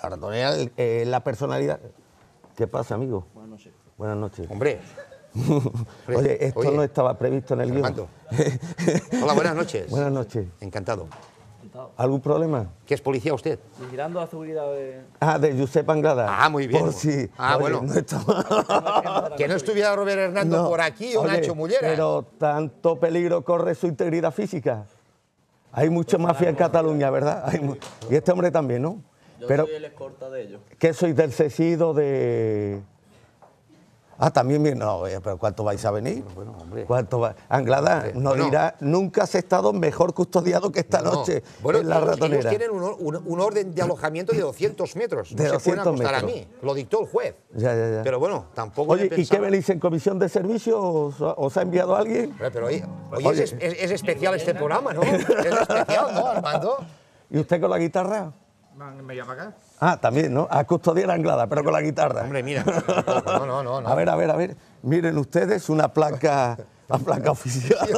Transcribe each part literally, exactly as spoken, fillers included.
la ratonera es eh, la personalidad. ¿Qué pasa, amigo? Buenas noches. Buenas noches. Hombre. Oye, esto Oye, no estaba previsto en el guión. Armando. Hola, buenas noches. Buenas noches. Encantado. ¿Algún problema? ¿Qué es policía usted? Vigilando la seguridad de... Ah, de Josep Anglada. Ah, muy bien. Por si. Ah, Oye, bueno. No estaba... Que no estuviera Robert Hernando No. por aquí o Oye, Nacho Mullera. Pero tanto peligro corre su integridad física. Hay mucha mafia en Cataluña, ¿verdad? Hay mu- y este hombre también, ¿no? Yo Pero, soy el escolta de ellos. ¿qué sois del Cesido de...? Ah, también bien. No, oye, pero ¿cuánto vais a venir? Bueno, hombre. ¿Cuánto va? Anglada Hombre, nos bueno. dirá, nunca has estado mejor custodiado que esta No. noche Bueno, en la ellos, ratonera. ellos tienen un, or- un- un orden de alojamiento de doscientos metros. No De se pueden doscientos acostar a metros. mí. Lo dictó el juez. Ya, ya, ya. Pero bueno, tampoco Oye, me ¿y qué pensaba- venís en comisión de servicio? ¿Os, os ha enviado alguien? Hombre, Pero oye, oye, Oye. Es, es- es especial este programa, ¿no? Es especial, ¿no, Armando? ¿Y usted con la guitarra? ¿Me llama acá? Ah, también, ¿no? A custodiar a Anglada, pero con la guitarra. Hombre, mira. No, no, no. no. A ver, a ver, a ver. Miren ustedes una placa, la placa oficial.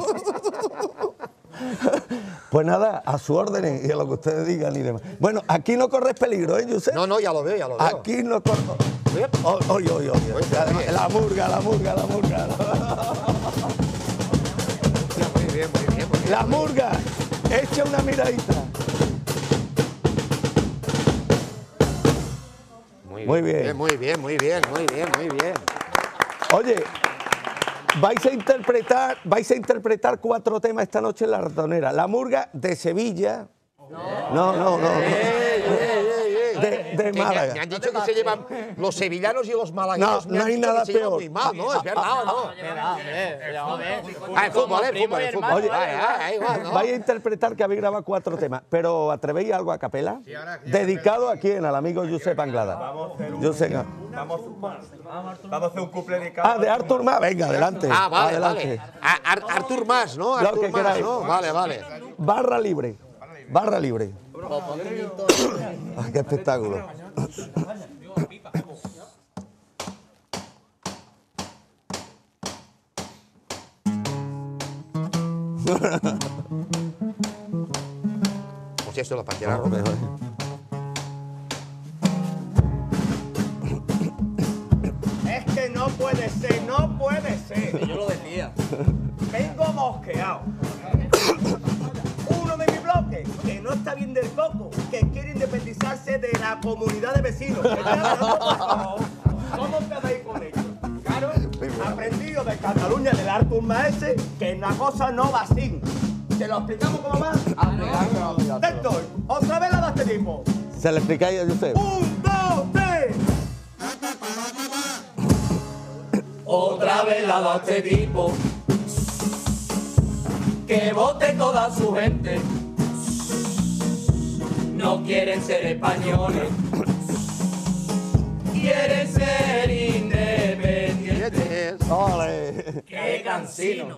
Pues nada, a su orden y a lo que ustedes digan y demás. Bueno, aquí no corres peligro, ¿eh, Josep? No, no, ya lo veo, ya lo veo. Aquí no corres... Oye, oye, oye. oye. Oye, oye. La murga, la murga, la murga. Muy bien, muy bien, muy bien. La murga, echa una miradita. Muy bien. Muy bien, muy bien, muy bien, muy bien. Oye, vais a interpretar, vais a interpretar cuatro temas esta noche en la ratonera. La murga de Sevilla. No, no, no. no. De, de Que me, Málaga. me han dicho que se llevan los sevillanos y los malagueños. No, me no han hay dicho nada que se llevan peor. muy mal, ¿no? Es verdad, ¿o no? Ah, el fútbol, el fútbol, el fútbol. Oye, Vale, ah, igual, ¿no? vais a interpretar que habéis grabado cuatro temas, pero ¿atrevéis algo a capela? Dedicado a quién, al amigo Josep Anglada. Vamos a hacer un, Josep. vamos, vamos a hacer un couple dedicado. Ah, de Artur Mas, venga, adelante. Ah, vale, adelante. vale. A- Ar- Artur Mas, ¿no? Lo Artur que Mas, queráis. ¿no? Vale, vale. Barra libre. Barra libre. Ah, qué espectáculo. Por si esto es la pantera roja. Es que no puede ser, no puede ser. Yo lo decía. Vengo mosqueado. Uno de mi bloque, que no está bien del coco, que quiere independizarse de la comunidad de vecinos. ¿Me está hablando, por favor? ¿Cómo quedáis con ello? Claro, aprendido de Cataluña del Artur Maese que la cosa no va así. ¿Te lo explicamos cómo va? Héctor, otra vez la de este tipo. ¿Se le explicáis a Josep? Un, dos, tres. Otra vez la da este tipo que vote toda su gente. No quieren ser españoles, quieren ser independientes. ¡Ole! ¡Qué cansino!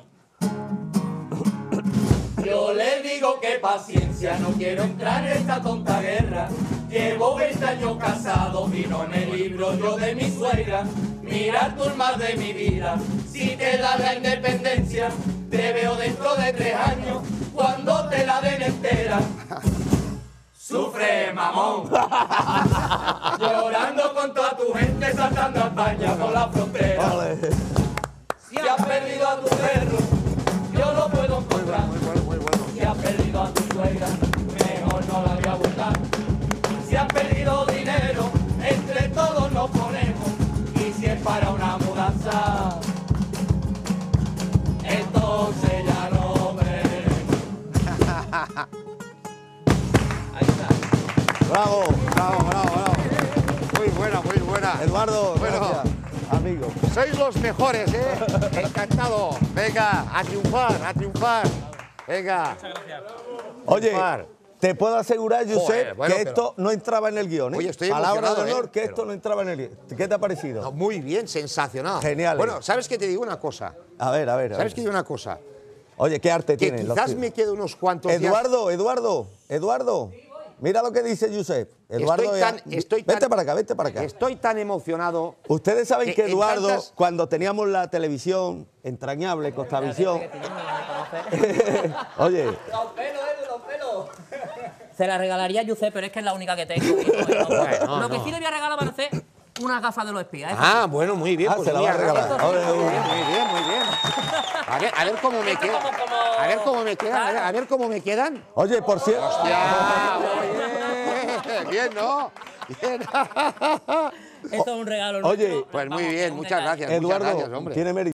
Yo les digo que paciencia, no quiero entrar en esta tonta guerra. Llevo veinte años casado, vino en el libro yo de mi suegra. Mira tú más de mi vida, si te da la independencia, te veo dentro de tres años, cuando te la den entera. Sufre, mamón, llorando con toda tu gente saltando a España por la frontera. ¡Ole! Si has perdido a tu perro, yo lo puedo encontrar. Si has perdido a tu suegra, mejor no la voy a buscar. Si has perdido dinero, entre todos nos ponemos. Y si es para una mudanza, entonces ya no veremos. Ahí está. ¡Bravo! Bravo, bravo, bravo. Muy buena, muy buena. Eduardo, Bueno. gracias, amigo. Sois los mejores, ¿eh? Encantado. Venga, a triunfar, a triunfar. Venga. Oye, Triunfar. te puedo asegurar, Josep, Joder, bueno, que pero- esto no entraba en el guión, ¿eh? Oye, estoy Palabra de emocionado, honor ¿eh? que Pero- esto no entraba en el guión. ¿Qué te ha parecido? No, muy bien, sensacional. Genial, Bueno, ¿eh? ¿sabes qué te digo una cosa? A ver, a ver. a ¿Sabes ver. qué te digo una cosa? Oye, qué arte Que tienen los quizás tíos. me quedo unos cuantos días... Eduardo, Eduardo, Eduardo. Mira lo que dice Josep. Eduardo, Estoy ya- tan- estoy vete tan- para acá, vete para acá. Estoy tan emocionado... Ustedes saben que que en Eduardo, tantas- cuando teníamos la televisión entrañable, Costavisión, oye, Los pelos, eh, los pelos. Se la regalaría a Josep, pero es que es la única que tengo. Y no, y no. Bueno, Lo que no. sí le voy a regalar van a ser unas gafas de los espías. ¿eh? Ah, bueno, muy bien. Ah, pues se la muy va a regalar. agradable. Ahora, Muy bien, muy bien, muy bien. A ver, a ver cómo me Esto quedan. como- como- A ver cómo me quedan. A ver, a ver cómo me quedan. Oye, por cierto. ¡Hostia! Muy bien. Bien, ¿no? Bien. Esto es un regalo. Oye, nuestro. Pues muy Vamos, bien, un muchas detalle. gracias. Muchas Eduardo, gracias, hombre. tiene mérito.